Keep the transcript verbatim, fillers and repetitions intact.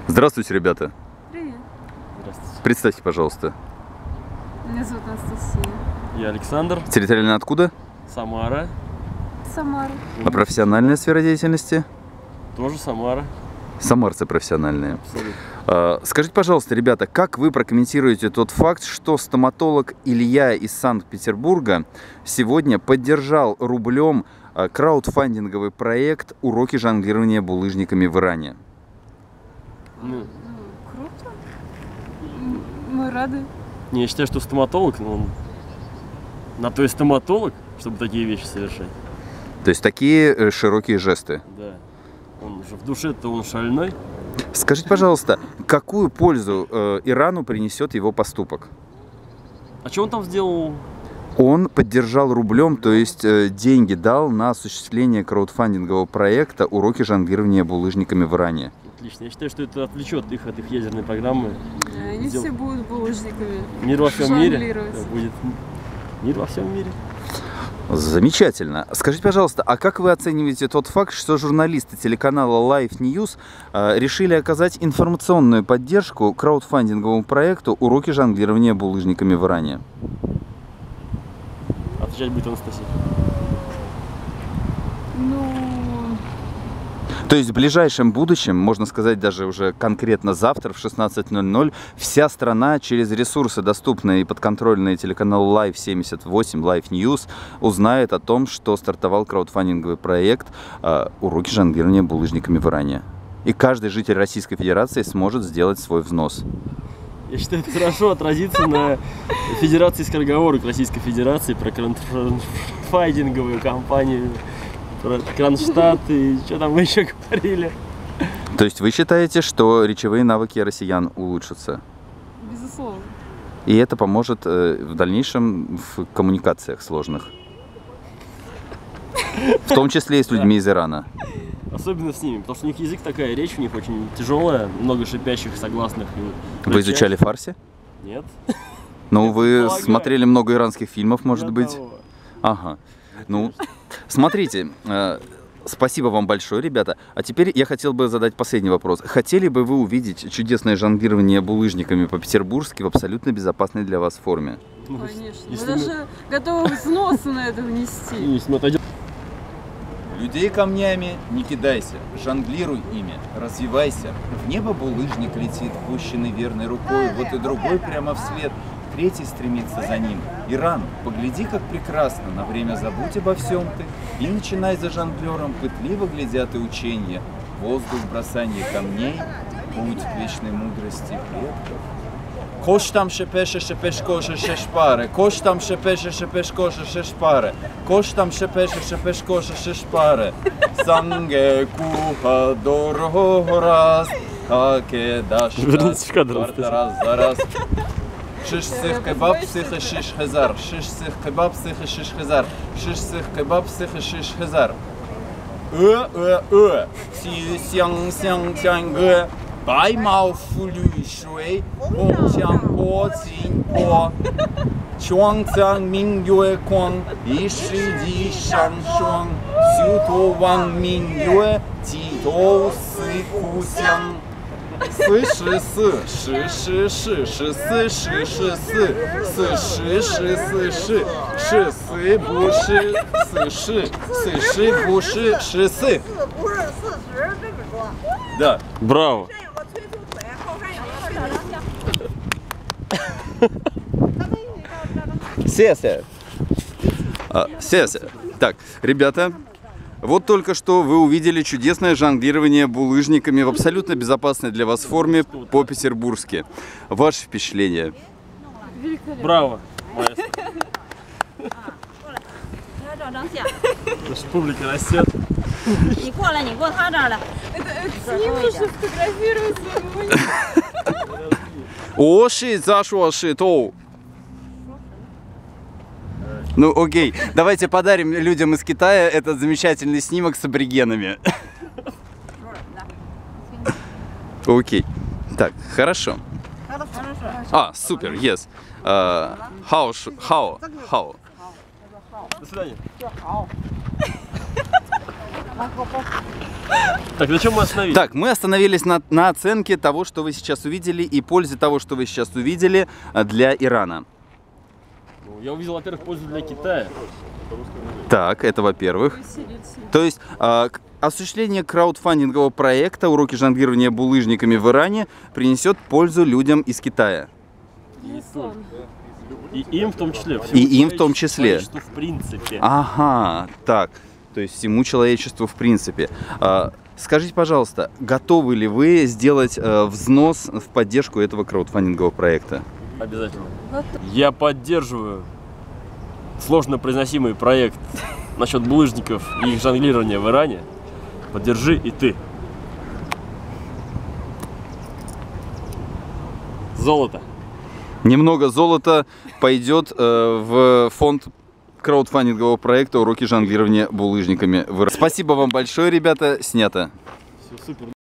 Здравствуйте, ребята. Привет. Здравствуйте. Представьте, пожалуйста. Меня зовут Анастасия. Я Александр. Территориально откуда? Самара. Самара. А профессиональная сфера деятельности? Тоже Самара. Самарцы профессиональные. Абсолютно. А, скажите, пожалуйста, ребята, как вы прокомментируете тот факт, что стоматолог Илья из Санкт-Петербурга сегодня поддержал рублем а, краудфандинговый проект «Уроки жонглирования булыжниками в Иране»? Ну, Ну, круто. М, Мы рады. не, я считаю, что стоматолог, но он на то и стоматолог, чтобы такие вещи совершать. То есть такие э, широкие жесты. Да. Он же в душе-то он шальной. Скажите, пожалуйста, какую пользу э, Ирану принесет его поступок? А что он там сделал? Он поддержал рублем, то есть э, деньги дал на осуществление краудфандингового проекта «Уроки жонглирования булыжниками в Иране». Отлично. Я считаю, что это отвлечет их от их ядерной программы. Они Сдел- все будут булыжниками. Мир во всем мире. Жонглировать. Да, будет мир во всем мире. Замечательно. Скажите, пожалуйста, а как вы оцениваете тот факт, что журналисты телеканала Life News э, решили оказать информационную поддержку краудфандинговому проекту «Уроки жонглирования булыжниками в Иране»? Отвечать будет Анастасия. Ну, То есть в ближайшем будущем, можно сказать даже уже конкретно завтра в шестнадцать ноль ноль, вся страна через ресурсы, доступные и подконтрольные телеканалу Life семьдесят восемь, Life News, узнает о том, что стартовал краудфандинговый проект э, «Уроки жонглирования булыжниками в Иране». И каждый житель Российской Федерации сможет сделать свой взнос. Я считаю, это хорошо отразится на Федерации скороговорок Российской Федерации про краудфандинговую кампанию, про Кронштадт и что там вы еще говорили. То есть вы считаете, что речевые навыки россиян улучшатся? безусловно. И это поможет э, в дальнейшем в коммуникациях сложных? В том числе и с людьми из Ирана. Особенно с ними, потому что у них язык такая, речь у них очень тяжелая, много шипящих, согласных. и Вы изучали фарси? Нет. Ну, вы Полагаю. смотрели много иранских фильмов, может Не быть? того. Ага. Ну, смотрите, э, спасибо вам большое, ребята. А теперь я хотел бы задать последний вопрос. Хотели бы вы увидеть чудесное жонглирование булыжниками по-петербургски в абсолютно безопасной для вас форме? Ну, Конечно. Мы если мы- даже готовы взносы на это внести. если мы отойдем- Людей камнями не кидайся, жонглируй ими, развивайся. В небо булыжник летит, пущенный верной рукой, вот и другой прямо вслед, третий стремится за ним. Иран, погляди, как прекрасно, на время забудь обо всем ты, и начинай за жонглером, пытливо глядят и ученья, воздух бросанье камней, путь к вечной мудрости предков. Кош там шепеше шепеш коша шешпаре, кош там шепеше шепеш коша шешпаре, кош там шепеше шепеш коша шешпаре, санге куха дорого раз, аке даш Вернитесь в кадр, раз за раз. Шиш сих кебаб сих шиш хазар, шиш сих кебаб сих шиш хазар, шиш сих кебаб сих шиш хазар. Э э э, си сян сян сян гэ. 白毛浮绿水，红墙破金破，窗藏明月光，一世纪上霜。修多望明月，几多思故乡。四十四，十十十，十四十十四，四十十四十，十四不是四十，四十不是十四。 四不是四十，这么说。 Да. Браво! 这有个催促腿，后山有个小梁架。 Сеся. А, Сеся. Так, ребята, вот только что вы увидели чудесное жонглирование булыжниками в абсолютно безопасной для вас форме по-петербургски. Ваши впечатления? Браво! Маэстро. 你要照张相， Наша публика растет. 你过来，你过他这儿来。 Это, это с ним нужно фотографироваться. мы- Оши, зашоши, то. Ну, окей, давайте подарим людям из Китая этот замечательный снимок с аборигенами. Окей. Так, хорошо. А, супер, yes. Uh, how, sh- how, how? До свидания. Так, на чем мы остановились? Так, мы остановились на, на оценке того, что вы сейчас увидели, и пользе того, что вы сейчас увидели э, для Ирана. Ну, я увидел, во-первых, пользу для Китая. Так, это во-первых. То есть э, к- осуществление краудфандингового проекта «Уроки жонглирования булыжниками в Иране» принесет пользу людям из Китая. И, то- и им в том числе. всему И им в том человечеству- числе. человечеству в принципе. Ага, так. То есть всему человечеству в принципе. А, скажите, пожалуйста, готовы ли вы сделать э, взнос в поддержку этого краудфандингового проекта? Обязательно. Я поддерживаю сложно произносимый проект насчет булыжников и их жонглирования в Иране. Поддержи и ты. Золото. Немного золота пойдет э, в фонд краудфандингового проекта «Уроки жонглирования булыжниками в Иране». Спасибо вам большое, ребята, снято. Все супер.